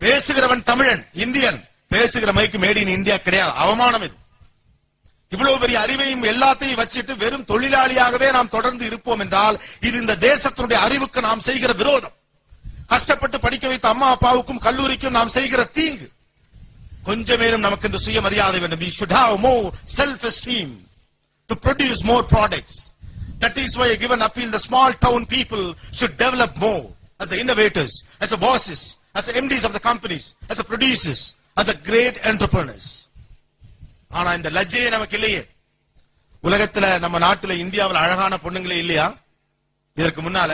பேசுகிறவன் தமிழன், இந்தியன், பேசுகிற மைக்கு மேட் இன் இந்தியா கிடையாது. அவமானம் இது. இவ்வளவு பெரிய அறிவையும் எல்லாத்தையும் வச்சுட்டு வெறும் தொழிலாளியாகவே நாம் தொடர்ந்து இருப்போம் என்றால் இது இந்த தேசத்தினுடைய அறிவுக்கு நாம் செய்கிற விரோதம். கஷ்டப்பட்டு படிக்க வைத்த அம்மா அப்பாவுக்கும் கல்லூரிக்கும் நாம் செய்கிற தீங்கு. கொஞ்சமேலும் நமக்கு என்று சுயமரியாதை வேண்டும். We should have more self-esteem to produce more products. That is why I give an appeal. The small town people should develop more as the innovators, as the bosses, as the MDs of the companies, as the producers, as the great entrepreneurs. ஆனா இந்த லஜ்ஜையே நமக்கு இல்லையே. உலகத்துல நம்ம நாட்டுல இந்தியாவில் அழகான பொண்ணுங்களே இல்லையா? இதற்கு முன்னால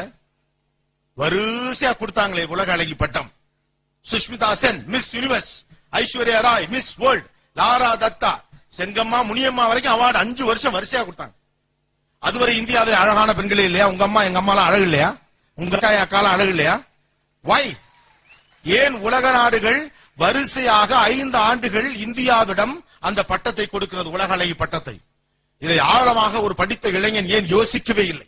வரிசையா கொடுத்தாங்களே உலக அழகி பட்டம். Sushmita Sen miss universe, Aishwarya Rai miss world, Lara Dutta, Chengamma, Muniyamma வரைக்கும் அவார்டு 5 வருஷம் வரிசையா கொடுத்தாங்க. அதுவரை இந்தியாவில் அழகான பெண்களே இல்லையா? உங்க அம்மா எங்க அம்மாலாம் அழகு இல்லையா? உங்க அக்காலாம் அழகு இல்லையா? வை? ஏன் உலக நாடுகள் வரிசையாக 5 ஆண்டுகள் இந்தியாவிடம் அந்த பட்டத்தை கொடுக்கிறது, உலக அழகி பட்டத்தை? இதை ஆழமாக ஒரு படித்த இளைஞன் ஏன் யோசிக்கவே இல்லை?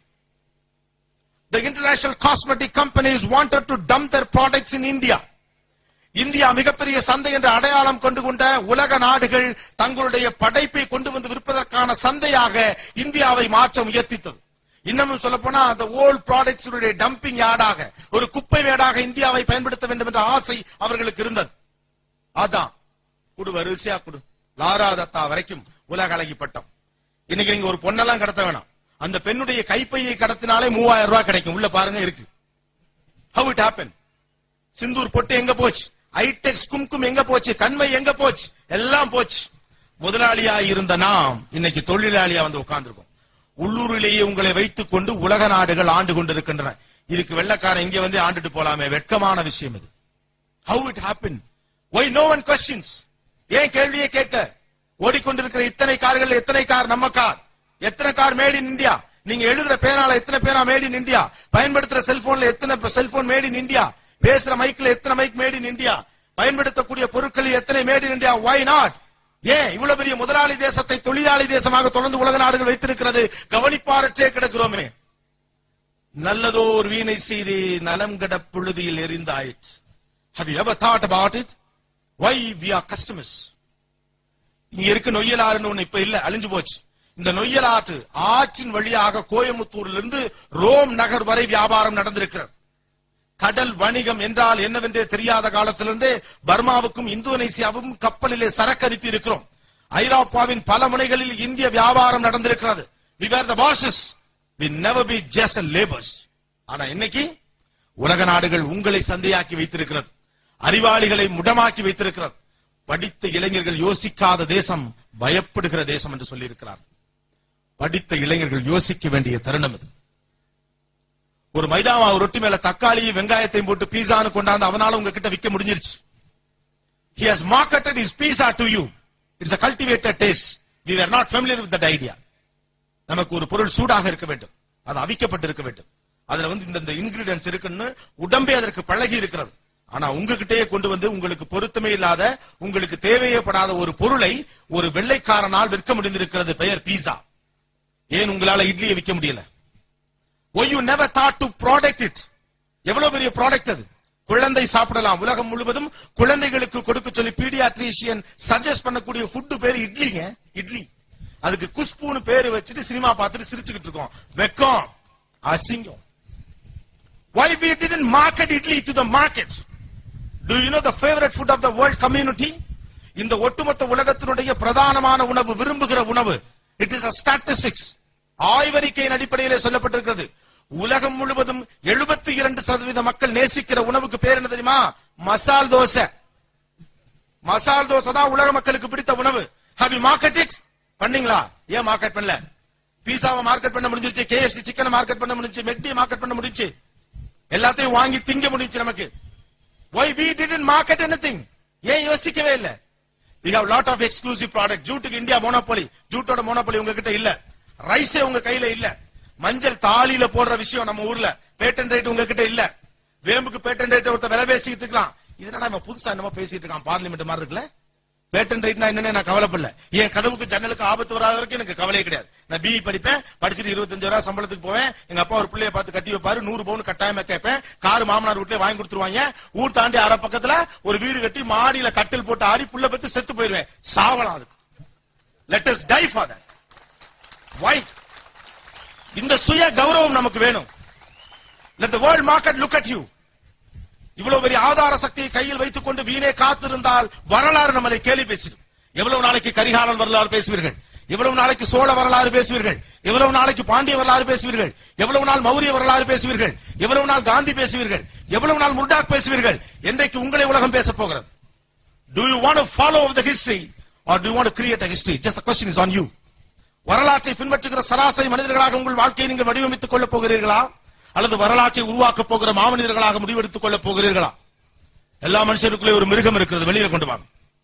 The international cosmetic companies wanted to dump their products in India. India மிகப்பெரிய சந்தை என்ற அடையாளம் கொண்டு கொண்ட உலக நாடுகள் தங்களுடைய படைப்பை கொண்டு வந்து விற்பதற்கான சந்தையாக இந்தியாவை மாற்ற முயற்சித்தது. இன்னமும் சொல்ல போனா அந்த ஓல்ட் ப்ராடக்ட்ஸ் டம்பிங் யார்டாக, ஒரு குப்பை மேடாக இந்தியாவை பயன்படுத்த வேண்டும் என்ற ஆசை அவர்களுக்கு இருந்தது. அதான் குடு, வரிசையா குடு. லாரா தத்தா வரைக்கும் உலக அழகி பட்டம். இன்னைக்கு நீங்க ஒரு பொண்ணெல்லாம் கடத்த வேணாம், அந்த பெண்ணுடைய கைப்பையை கடத்தினாலே 3000 ரூபாய் கிடைக்கும். உள்ள பாருங்க இருக்கு. How it happened? சிந்தூர் பொட்டு எங்க போச்சு? ஐடெக்ஸ் கும்கும் எங்க போச்சு? கண்மை எங்க போச்சு? எல்லாம் போச்சு. முதலாளியா இருந்த நாம் இன்னைக்கு தொழிலாளியா வந்து உட்கார்ந்துருக்கோம். உள்ளூரிலேயே உங்களை வைத்துக் கொண்டு உலக நாடுகள் ஆண்டு கொண்டிருக்கின்றன. இதுக்கு வெள்ளக்காரன் இங்க வந்து ஆண்டுட்டு போலாமே, வெட்கமான விஷயம் இது. How it happened? Why no one questions? ஏன் கேள்வியே கேட்க? ஓடிக்கொண்டிருக்கிற இத்தனை கார்கள், எத்தனை கார் நம்ம கார்? எத்தனை கார் மேட் இன் இந்தியா? நீங்க எழுதுற பேனால எத்தனை பேனா மேட் இன் இந்தியா? பயன்படுத்துற செல்போன்ல எத்தனை செல்போன் மேட் இன் இந்தியா? பேசுற மைக்ல எத்தனை மைக் மேட் இன் இந்தியா? பயன்படுத்தக்கூடிய பொருட்களில் எத்தனை made in India? Why not? ஏன் இவ்வளவு பெரிய முதலாளி தேசத்தை தொழிலாளி தேசமாக தொடர்ந்து உலக நாடுகள் வைத்திருக்கிறது? கவனிப்பாரற்றே கிடக்கிறோமே. நல்லதோர் வீணை செய்து நலம் கட புழுதியில் எரிந்தாயிற்று. Have you ever thought about it? Why we are customers? இங்க இருக்கு நொய்யலாறுன்னு ஒண்ணு இப்ப இல்ல, அழிஞ்சு போச்சு. இந்த நொய்யலாற்று ஆற்றின் வழியாக கோயம்புத்தூரிலிருந்து ரோம் நகர் வரை வியாபாரம் நடந்திருக்கிறது. கடல் வணிகம் என்றால் என்னவென்றே தெரியாத காலத்திலிருந்தே பர்மாவுக்கும் இந்தோனேசியாவுக்கும் கப்பலிலே சரக்கு அனுப்பி இருக்கிறோம். ஐரோப்பாவின் பல முனைகளில் இந்திய வியாபாரம் நடந்திருக்கிறது. We were the bosses. We never be just laborers. ஆனா இன்னைக்கு உலக நாடுகள் உங்களை சந்தையாக்கி வைத்திருக்கிறது, அறிவாளிகளை முடமாக்கி வைத்திருக்கிறது. படித்த இளைஞர்கள் யோசிக்காத தேசம் பயப்படுகிற தேசம் என்று சொல்லி இருக்கிறார். படித்த இளைஞர்கள் யோசிக்க வேண்டிய தருணம் இது. ஒரு மைதாமா ரொட்டி மேல தக்காளியும் வெங்காயத்தையும் போட்டு பீஸான்னு கொண்டாந்து அவனால உங்ககிட்ட விற்க முடிஞ்சிருச்சு. He has marketed his pizza to you. It's a cultivated taste. We were not familiar with that idea. நமக்கு ஒரு பொருள் சூடாக இருக்க வேண்டும், அது அவிக்கப்பட்டு இருக்க வேண்டும், அதுல வந்து இந்த இன்கிரிடியன்ஸ் இருக்குன்னு உடம்பே அதற்கு பழகி இருக்கிறது. ஆனா உங்ககிட்டயே கொண்டு வந்து உங்களுக்கு பொருத்தமே இல்லாத, உங்களுக்கு தேவையப்படாத ஒரு பொருளை ஒரு வெள்ளைக்காரனால் விற்க முடிந்திருக்கிறது. பெயர் பீஸா. ஏன் உங்களால இட்லியை விற்க முடியல? Why you never thought to product it? எவ்வளவு பெரிய ப்ராடக்ட் அது. குழந்தை சாப்பிடலாம். உலகம் முழுவதும் குழந்தைகளுக்கு கொடுக்க சொல்லி பீடியாட்ரிஷியன் சஜஸ்ட் பண்ணக்கூடிய ஃபுட் பேரு இட்லிங்க. இட்லி. அதுக்கு குஷ்புன்னு பேரு வச்சுட்டு சினிமா பார்த்துட்டு சிரிச்சுக்கிட்டு இருக்கோம். வெக்கம், அசிங்கம். Why we didn't market idli to the market? Do you know the favorite food of the world community? இந்த ஒட்டுமொத்த உலகத்தினுடைய பிரதானமான உணவு, விரும்புகிற உணவு. It is a statistics. ஆய்வறிக்கையின் அடிப்படையிலே சொல்லப்பட்டிருக்கிறது. உலகம் முழுவதும் 72% மக்கள் நேசிக்கிற உணவுக்கு பேர் என்ன தெரியுமா? மசால் தோசை. மசால் தோசை தான் உலக மக்களுக்கு பிடித்த உணவு. Have you marketed it? பண்ணீங்களா? ஏன் மார்க்கெட் பண்ணல? பீஸாவை மார்க்கெட் பண்ண முடிஞ்சிருச்சு, KFC சிக்கனை மார்க்கெட் பண்ண முடிஞ்சிருச்சு, மெக்டி மார்க்கெட் பண்ண முடிஞ்சிருச்சு, எல்லாத்தையும் வாங்கி திங்க முடிஞ்சிருச்சு நமக்கு. Why we didn't market anything? ஏன் யோசிக்கவே இல்ல? We have lot of exclusive product. ஜூட்டுக்கு இந்தியா மோனோபோலி. ஜூட்டோட மோனோபோலி உங்ககிட்ட இல்ல. ரைஸே உங்க கையில இல்ல. மஞ்சள் தாலியில போடுற விஷயம் நம்ம ஊர்ல பேட்டன் ரைட் உங்ககிட்ட இல்ல. வேம்புக்கு பேட்டன் ரைட் ஒருத்த விலை பேசிட்டு இருக்கலாம். இதனால நம்ம புதுசா என்னமோ பேசிட்டு இருக்கான், பார்லிமெண்ட் மாதிரி இருக்குல்ல. பேட்டன் ரைட்னா என்னன்னு நான் கவலைப்படல. என் கதவுக்கு ஜன்னலுக்கு ஆபத்து வராத வரைக்கும் எனக்கு கவலையே கிடையாது. நான் பிஇ படிப்பேன், படிச்சுட்டு 25,000 சம்பளத்துக்கு போவேன். எங்க அப்பா ஒரு பிள்ளைய பார்த்து கட்டி வைப்பாரு, 100 பவுன் கட்டாயமா கேட்பேன். கார் மாமனார் வீட்டுல வாங்கி கொடுத்துருவாங்க. ஊர் தாண்டி அரை பக்கத்துல ஒரு வீடு கட்டி மாடியில கட்டில் போட்டு ஆடி புள்ள பத்து செத்து போயிருவேன். சாவலாம் அதுக்கு. Let us die for that. Why? இந்த சுய கௌரவம் நமக்கு வேணும். Let the world market look at you. இவ்வளவு பெரிய ஆதார சக்தியை கையில் வைத்துக் கொண்டு வீணே காத்திருந்தால் வரலாறு நம்மளை கேலி பேசிடும். எவ்வளவு நாளைக்கு கரிகாலன் வரலாறு பேசுவீர்கள்? எவ்வளவு நாளைக்கு சோழ வரலாறு பேசுவீர்கள்? எவ்வளவு நாளைக்கு பாண்டிய வரலாறு பேசுவீர்கள்? எவ்வளவு நாள் மௌரிய வரலாறு பேசுவீர்கள்? எவ்வளவு நாள் காந்தி பேசுவீர்கள்? எவ்வளவு நாள் முர்டாக் பேசுவீர்கள்? என்றைக்கு உங்களை உலகம் பேச போகிறது? Do you want to follow the history or do you want to create a history? Just the question is on you. வரலாற்றை பின்பற்றுகிற சராசரி மனிதர்களாக உங்கள் வாழ்க்கையை நீங்கள் வடிவமைத்துக் கொள்ளப் போகிறீர்களா, அல்லது வரலாற்றை உருவாக்க போகிற மாமனிதர்களாக முடிவெடுத்துக் கொள்ளப் போகிறீர்களா? எல்லா மனுஷருக்குள்ளே ஒரு மிருகம் இருக்கிறது, வெளியே கொண்டு வாங்க.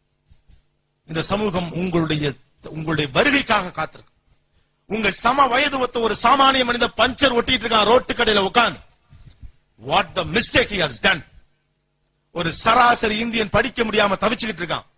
இந்த சமூகம் உங்களுடைய வருகைக்காக காத்திருக்கு. உங்கள் சம வயது ஒத்த ஒரு சாமானிய மனித பஞ்சர் ஒட்டிட்டு இருக்கான் ரோட்டு கடையில உட்கார்ந்து. What the mistake he has done. ஒரு சராசரி இந்தியன் படிக்க முடியாம தவிச்சுக்கிட்டு இருக்கான்.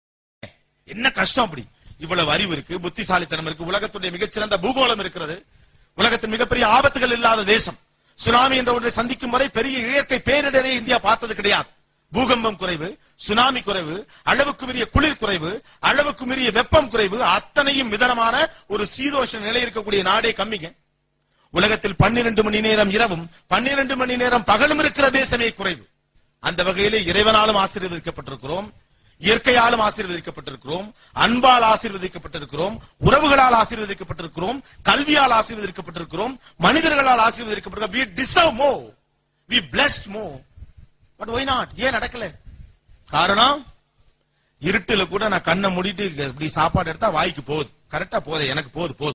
என்ன கஷ்டம் அப்படி? இவ்வளவு அறிவு இருக்கு, புத்திசாலித்தனம் இருக்கு, உலகத்துடைய மிகச்சிறந்த பூகோளம் இருக்கிறது, உலகத்தின் மிகப்பெரிய ஆபத்துகள் இல்லாத தேசம். சுனாமி என்ற ஒன்றை சந்திக்கும் வரை பெரிய இயற்கை பேரிடரை இந்தியா பார்த்தது கிடையாது. பூகம்பம் குறைவு, சுனாமி குறைவு, அளவுக்கு மீறிய குளிர் குறைவு, அளவுக்கு மீறிய வெப்பம் குறைவு, அத்தனையும் மிதமான ஒரு சீதோஷ நிலை இருக்கக்கூடிய நாடே கம்மிங்க. உலகத்தில் 12 மணி நேரம் இரவும் 12 மணி நேரம் பகலும் இருக்கிற தேசமே குறைவு. அந்த வகையிலே இறைவனாலும் ஆசீர்வதிக்கப்பட்டிருக்கிறோம், இயற்கையாலும் ஆசீர்வதிக்கப்பட்டிருக்கிறோம், அன்பால் ஆசீர்வதிக்கப்பட்டிருக்கிறோம், உறவுகளால் ஆசீர்வதிக்கப்பட்டிருக்கிறோம், கல்வியால் ஆசீர்வதிக்கப்பட்டிருக்கிறோம், மனிதர்களால் ஆசீர்வதிக்கப்பட்டிருக்கிறோம். We deserve more. We blessed more. But why not? ஏன் நடக்கல? காரணம், இருட்டுல கூட நான் கண்ணை மூடிட்டு இப்படி சாப்பாடு எடுத்தா வாய்க்கு போகுது, கரெக்டா போகுது, எனக்கு போகுது.